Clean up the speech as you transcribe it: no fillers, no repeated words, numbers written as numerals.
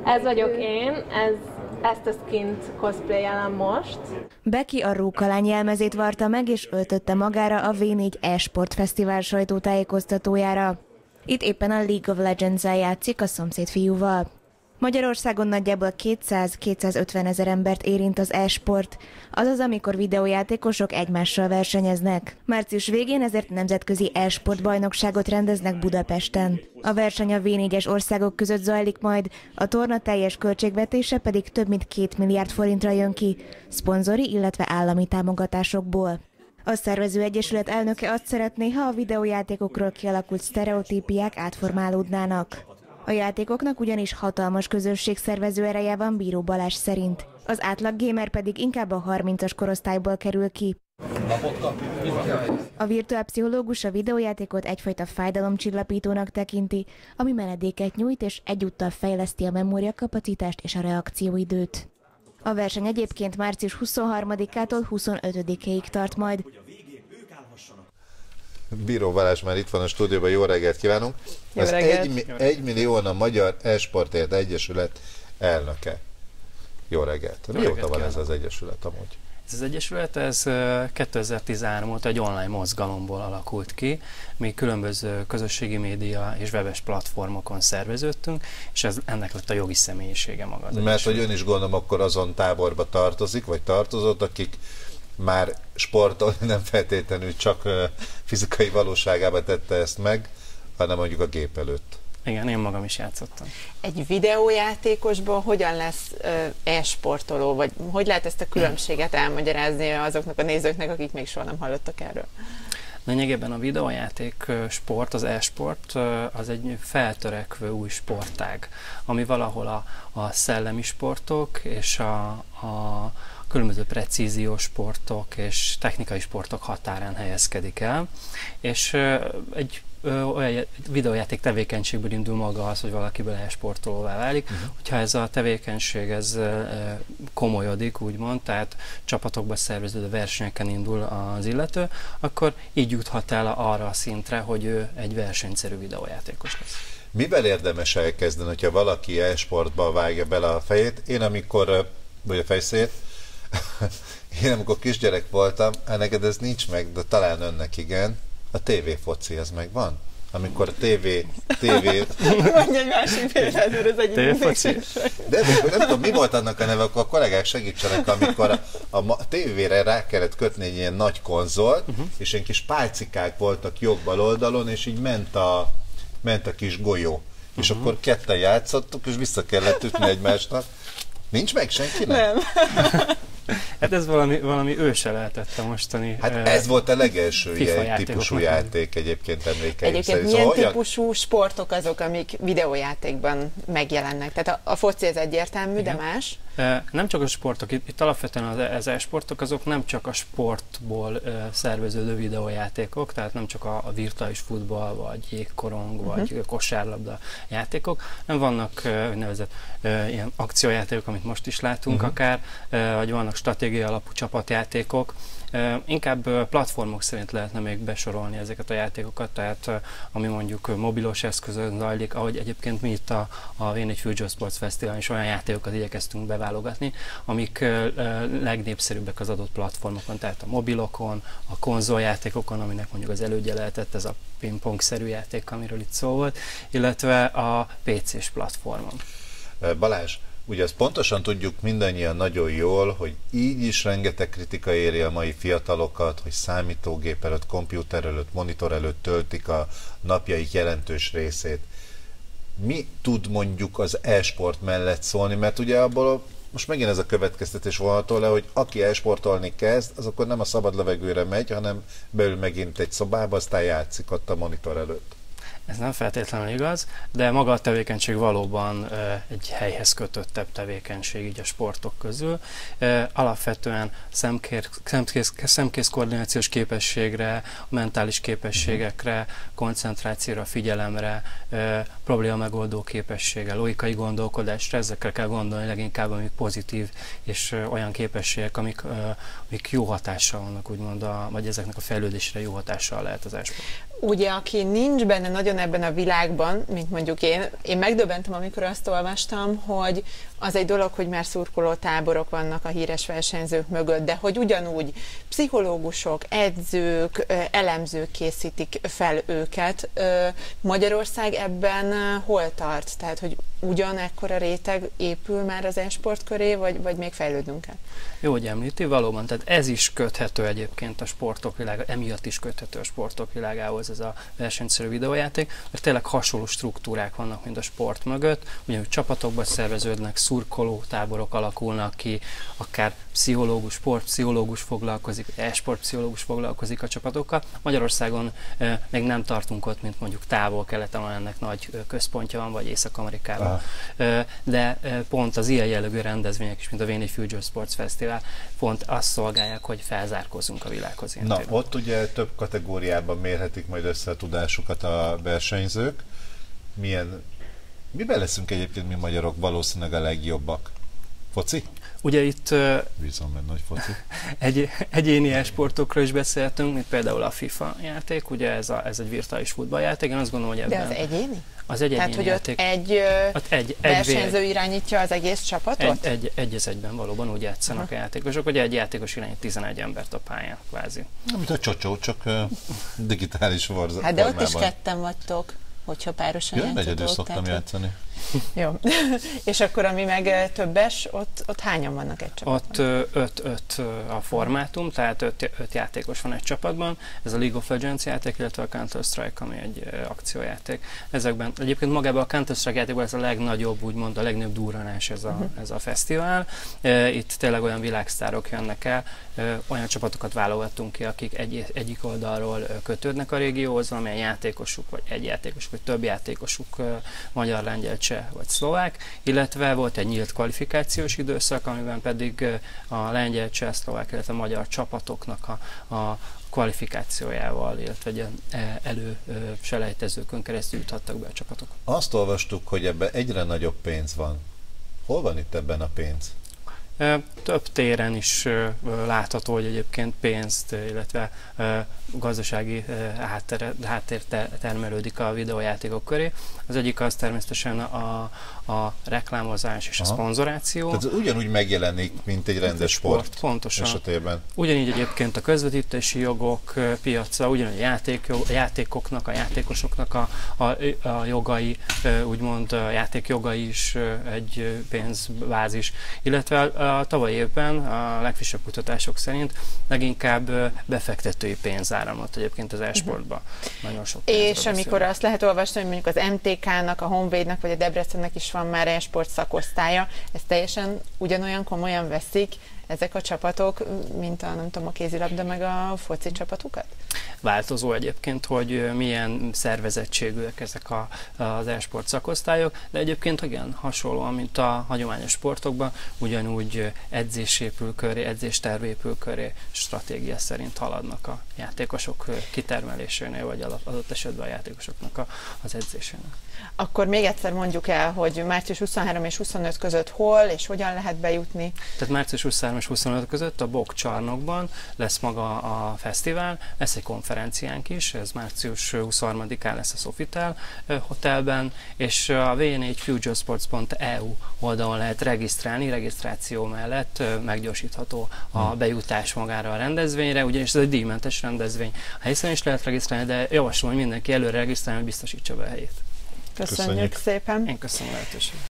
Ez vagyok én, ezt a skint cosplayelem most. Becky a Rókalány jelmezét varta meg és öltötte magára a V4 e-sport fesztivál sajtótájékoztatójára. Itt éppen a League of Legends-el játszik a szomszéd fiúval. Magyarországon nagyjából 200-250 ezer embert érint az e-sport, azaz amikor videójátékosok egymással versenyeznek. Március végén ezért nemzetközi e-sport bajnokságot rendeznek Budapesten. A verseny a V4-es országok között zajlik majd, a torna teljes költségvetése pedig több mint 2 milliárd forintra jön ki, szponzori, illetve állami támogatásokból. A szervező egyesület elnöke azt szeretné, ha a videójátékokról kialakult sztereotípiák átformálódnának. A játékoknak ugyanis hatalmas közösségszervező ereje van Bíró Balázs szerint. Az átlag gamer pedig inkább a 30-as korosztályból kerül ki. A virtuálpszichológus a videójátékot egyfajta fájdalomcsillapítónak tekinti, ami menedéket nyújt és egyúttal fejleszti a memóriakapacitást és a reakcióidőt. A verseny egyébként március 23-ától 25-ig tart majd. Bíró Balázs már itt van a stúdióban, jó reggelt kívánunk! Jó reggelt. Az 1 millión a Magyar E-sportért Egyesület elnöke. Jó reggelt! Mióta van ez az egyesület amúgy? Ez az egyesület 2013 óta egy online mozgalomból alakult ki. Mi különböző közösségi média és webes platformokon szerveződtünk, és ennek lett a jogi személyisége maga. Mert hogy ön is gondolom akkor azon táborba tartozik, vagy tartozott, akik már sportolni nem feltétlenül csak fizikai valóságában tette ezt meg, hanem mondjuk a gép előtt. Igen, én magam is játszottam. Egy videójátékosból hogyan lesz e-sportoló, vagy hogy lehet ezt a különbséget elmagyarázni azoknak a nézőknek, akik még soha nem hallottak erről? Lényegében a videójáték sport, az e-sport, az egy feltörekvő új sportág, ami valahol a szellemi sportok és a különböző precíziós sportok és technikai sportok határán helyezkedik el, és egy olyan videójáték tevékenységből indul maga az, hogy valakiből e-sportolóvá válik. Hogyha ez a tevékenység komolyodik, úgymond, tehát csapatokba szerveződő versenyeken indul az illető, akkor így juthat el arra a szintre, hogy ő egy versenyszerű videójátékos lesz. Mivel érdemes elkezdeni, hogyha valaki e-sportba vágja bele a fejét? Én amikor, vagy a fejszét, én amikor kisgyerek voltam, neked ez nincs meg, de talán önnek igen, a tévéfoci, ez megvan? Amikor a tévé... Mondj egy másik példát, mert ez egyik tévéfoci? De nem tudom, mi volt annak a neve, akkor a kollégák segítsenek, amikor a tévére rá kellett kötni egy ilyen nagy konzolt, és ilyen kis pálcikák voltak jobb-bal oldalon, és így ment a kis golyó. És akkor ketten játszottuk, és vissza kellett ütni egymásnak. Nincs meg senkinek? Nem. Hát ez valami őse lehetett a mostani... Hát ez volt a legelső ilyen típusú játék egyébként emlékeim szerint. Milyen típusú sportok azok, amik videójátékban megjelennek? Tehát a foci ez egyértelmű, igen. De más? Nem csak a sportok, itt alapvetően az e-sportok azok nem csak a sportból szerveződő videójátékok, tehát nem csak a virtuális futball, vagy jégkorong, vagy kosárlabda játékok, nem vannak úgynevezett ilyen akciójátékok, amit most is látunk akár, vagy vannak stratégiai alapú csapatjátékok. Inkább platformok szerint lehetne még besorolni ezeket a játékokat, tehát ami mondjuk mobilos eszközön zajlik, ahogy egyébként mi itt a V4 Future Sports Festival is olyan játékokat igyekeztünk beválogatni, amik legnépszerűbbek az adott platformokon, tehát a mobilokon, a konzoljátékokon, aminek mondjuk az elődje lehetett ez a pingpong-szerű játék, amiről itt szó volt, illetve a PC-s platformon. Balázs, ugye azt pontosan tudjuk mindannyian nagyon jól, hogy így is rengeteg kritika éri a mai fiatalokat, hogy számítógép előtt, kompjúter előtt, monitor előtt töltik a napjaik jelentős részét. Mi tud mondjuk az e-sport mellett szólni? Mert ugye abból most megint ez a következtetés vonható le, hogy aki e-sportolni kezd, az akkor nem a szabad levegőre megy, hanem beül megint egy szobába, aztán játszik ott a monitor előtt. Ez nem feltétlenül igaz, de maga a tevékenység valóban egy helyhez kötöttebb tevékenység így a sportok közül. Alapvetően szemkész koordinációs képességre, mentális képességekre, koncentrációra, figyelemre, probléma megoldó képességre, logikai gondolkodásra, ezekre kell gondolni leginkább, amik pozitív és olyan képességek, amik jó hatással vannak, úgymond, vagy ezeknek a fejlődésre jó hatással lehet az e-sport. Ugye, aki nincs benne nagyon ugyanebben a világban, mint mondjuk én megdöbbentem, amikor azt olvastam, hogy az egy dolog, hogy már szurkoló táborok vannak a híres versenyzők mögött, de hogy ugyanúgy pszichológusok, edzők, elemzők készítik fel őket. Magyarország ebben hol tart? Tehát, hogy ugyanekkora réteg épül már az e-sport köré, vagy még fejlődnünk kell? Jó, hogy említi, valóban, tehát ez is köthető egyébként a sportok világához, emiatt is köthető a sportok világához ez a versenyszerű videójáték, mert tényleg hasonló struktúrák vannak, mint a sport mögött, ugyanúgy csapatokba szerveződnek, szurkoló táborok alakulnak ki, akár pszichológus, sportpszichológus foglalkozik, e-sportpszichológus foglalkozik a csapatokkal. Magyarországon még nem tartunk ott, mint mondjuk távol-keleten, ahol ennek nagy központja van, vagy Észak-Amerikában. De pont az ilyen jellegű rendezvények is, mint a V4 Future Sports Festival, pont azt szolgálják, hogy felzárkózzunk a világhoz. Na, ott ugye több kategóriában mérhetik majd össze a tudásukat a versenyzők. Miben leszünk egyébként mi magyarok valószínűleg a legjobbak? Foci? Ugye itt bízom benne, hogy foci. Egyéni e-sportokról is beszéltünk, mint például a FIFA játék, ugye ez egy virtuális futballjáték, én azt gondolom, hogy ebben... De az egyéni? Az egy tehát, egyéni játék. Egy versenyző irányítja az egész csapatot? Egy egyben valóban úgy játszanak a játékosok, hogy egy játékos irányít 11 embert a pályán, kvázi. Mint a csocsó, csak digitális formában. Hát de ott is ketten vagytok, hogyha párosan játszatok. Egyedül szoktam játszani. Jó. És akkor, ami meg többes, ott hányan vannak egy csapatban? Ott 5 a formátum, tehát 5 játékos van egy csapatban. Ez a League of Legends játék, illetve a Counter-Strike, ami egy akciójáték. Ezekben egyébként magában a Counter-Strike játékban ez a legnagyobb, úgymond a legnagyobb durranás ez a fesztivál. Itt tényleg olyan világsztárok jönnek el, olyan csapatokat válogattunk ki, akik egyik oldalról kötődnek a régióhoz, amilyen játékosuk, vagy egy játékosuk, vagy több játékosuk magyar, lengyel, cseh vagy szlovák, illetve volt egy nyílt kvalifikációs időszak, amiben pedig a lengyel, cseh, szlovák, illetve magyar csapatoknak a kvalifikációjával, illetve egy előselejtezőkön keresztül juthattak be a csapatok. Azt olvastuk, hogy ebben egyre nagyobb pénz van. Hol van itt ebben a pénz? Több téren is látható, hogy egyébként pénzt, illetve gazdasági háttér termelődik a videójátékok köré. Az egyik az természetesen a reklámozás és a szponzoráció. Tehát ugyanúgy megjelenik, mint egy rendes sport pontosan. Esetében. Ugyanígy egyébként a közvetítési jogok piaca, ugyanúgy a játékoknak, a játékosoknak a jogai, úgymond a játékjogai is egy pénzbázis. Illetve a tavalyi évben a legfrissebb kutatások szerint leginkább befektetői pénz áramlott egyébként az e-sportba. Nagyon sok és amikor azt lehet olvasni, hogy mondjuk az MTK-nak, a Honvédnek vagy a Debrecennek is van már e-sport szakosztálya, ezt teljesen ugyanolyan komolyan veszik ezek a csapatok, mint a kézilabda meg a foci csapatukat? Változó egyébként, hogy milyen szervezettségűek ezek az e-sport szakosztályok, de egyébként igen, hasonlóan, mint a hagyományos sportokban, ugyanúgy edzés épül köré, edzésterv épül köré, stratégia szerint haladnak a játékosok kitermelésénél, vagy adott esetben a játékosoknak az edzésénél. Akkor még egyszer mondjuk el, hogy március 23 és 25 között hol és hogyan lehet bejutni? Tehát március 23 és 25 között a BOK csarnokban lesz maga a fesztivál, lesz egy konferenciánk is, ez március 23-án lesz a Sofitel hotelben, és a v4futuresports.eu oldalon lehet regisztrálni, regisztráció mellett meggyorsítható a bejutás magára a rendezvényre, ugyanis ez egy díjmentes rendezvény. A helyszínen is lehet regisztrálni, de javaslom, hogy mindenki előre regisztrálni, hogy biztosítsa be a helyét. Köszönjük szépen! Én köszönöm a lehetőséget!